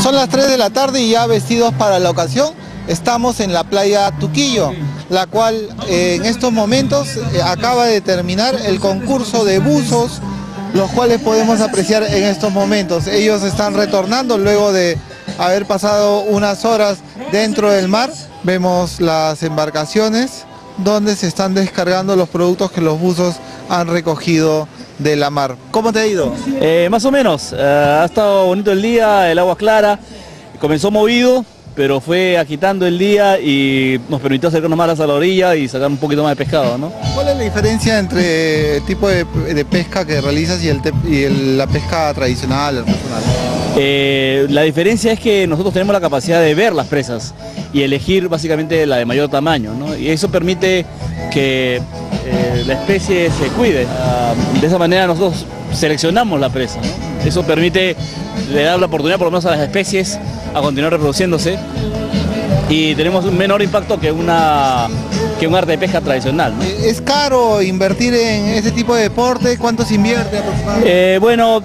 Son las 3 de la tarde y ya vestidos para la ocasión estamos en la playa Tuquillo, la cual en estos momentos acaba de terminar el concurso de buzos, los cuales podemos apreciar en estos momentos. Ellos están retornando luego de haber pasado unas horas dentro del mar. Vemos las embarcaciones donde se están descargando los productos que los buzos han recogido de la mar. ¿Cómo te ha ido? Más o menos, ha estado bonito el día, el agua clara, comenzó movido, pero fue agitando el día y nos permitió acercarnos más a la orilla y sacar un poquito más de pescado, ¿no? ¿Cuál es la diferencia entre el tipo de pesca que realizas y la pesca tradicional, artesanal? La diferencia es que nosotros tenemos la capacidad de ver las presas y elegir básicamente la de mayor tamaño, ¿no? Y eso permite que la especie se cuide. De esa manera nosotros seleccionamos la presa, ¿no? Eso permite, le da la oportunidad por lo menos a las especies a continuar reproduciéndose y tenemos un menor impacto que un arte de pesca tradicional, ¿no? ¿Es caro invertir en este tipo de deporte? ¿Cuánto se invierte aproximadamente? Bueno,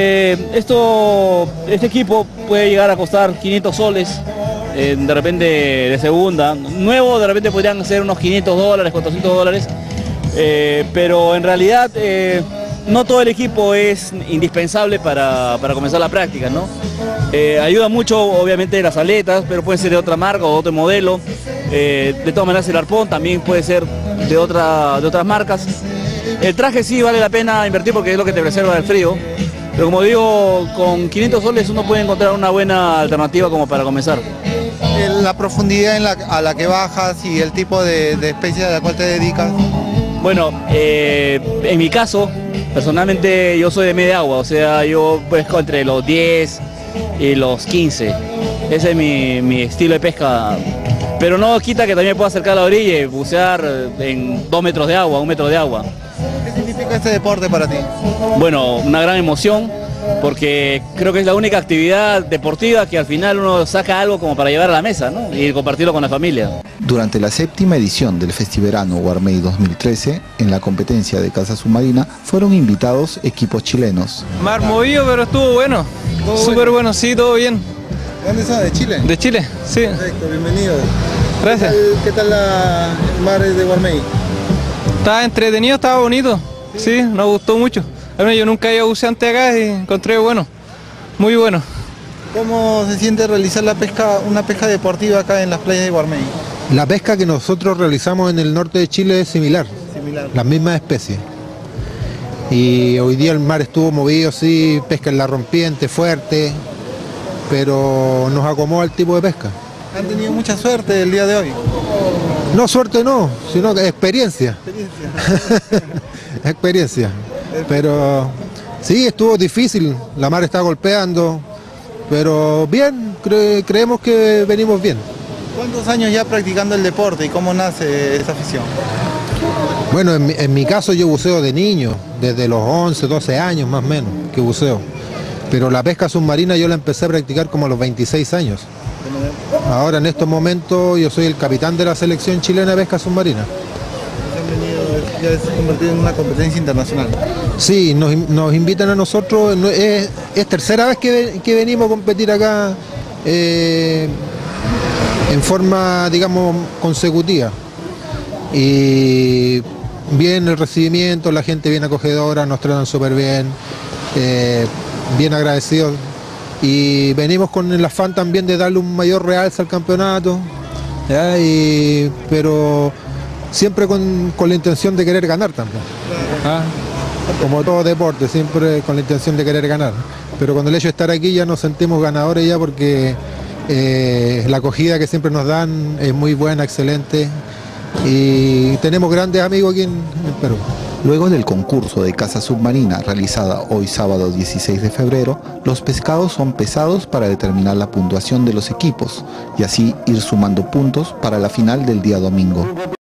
este equipo puede llegar a costar 500 soles, de repente de segunda. Nuevo de repente podrían ser unos 500 dólares, 400 dólares, pero en realidad no todo el equipo es indispensable para comenzar la práctica, ¿no? Ayuda mucho obviamente las aletas, pero puede ser de otra marca o de otro modelo. De todas maneras el arpón también puede ser de otras marcas. El traje sí vale la pena invertir porque es lo que te preserva del frío, pero como digo, con 500 soles uno puede encontrar una buena alternativa como para comenzar. La profundidad a la que bajas y el tipo de especie a la cual te dedicas. Bueno, en mi caso, personalmente yo soy de media agua, o sea, yo pesco entre los 10 y los 15. Ese es mi estilo de pesca, pero no quita que también pueda acercar a la orilla y bucear en 2 metros de agua, 1 metro de agua. ¿Qué significa este deporte para ti? Bueno, una gran emoción, porque creo que es la única actividad deportiva que al final uno saca algo como para llevar a la mesa, ¿no? Y compartirlo con la familia. Durante la 7ª edición del Festiverano Guarmey 2013, en la competencia de caza submarina, fueron invitados equipos chilenos. Mar movido, pero estuvo bueno. Súper bueno, sí, todo bien. ¿De dónde son? ¿De Chile? De Chile, sí. Perfecto, bienvenido. Gracias. ¿Qué tal el mar de Guarmey? Estaba entretenido, estaba bonito. Sí, nos gustó mucho. Bueno, yo nunca había buceado antes acá y encontré bueno, muy bueno. ¿Cómo se siente realizar una pesca deportiva acá en las playas de Guarmey? La pesca que nosotros realizamos en el norte de Chile es similar. Las mismas especies. Y hoy día el mar estuvo movido, sí, pesca en la rompiente, fuerte, pero nos acomoda el tipo de pesca. ¿Han tenido mucha suerte el día de hoy? No, suerte no, sino que experiencia. Experiencia. Pero sí, estuvo difícil, la mar está golpeando, pero bien, creemos que venimos bien. ¿Cuántos años ya practicando el deporte y cómo nace esa afición? Bueno, en mi caso yo buceo de niño, desde los 11, 12 años más o menos que buceo. Pero la pesca submarina yo la empecé a practicar como a los 26 años. Ahora en estos momentos yo soy el capitán de la selección chilena de pesca submarina. Ya se ha convertido en una competencia internacional. Sí, nos invitan a nosotros, es tercera vez que venimos a competir acá en forma, digamos, consecutiva. Y bien el recibimiento, la gente bien acogedora, nos tratan súper bien, bien agradecidos. Y venimos con el afán también de darle un mayor realce al campeonato, ¿ya? Pero siempre con la intención de querer ganar también. ¿Ah? Como todo deporte, siempre con la intención de querer ganar. Pero con el hecho de estar aquí ya nos sentimos ganadores ya porque la acogida que siempre nos dan es muy buena, excelente. Y tenemos grandes amigos aquí en Perú. Luego del concurso de caza submarina realizada hoy sábado 16 de febrero, los pescados son pesados para determinar la puntuación de los equipos y así ir sumando puntos para la final del día domingo.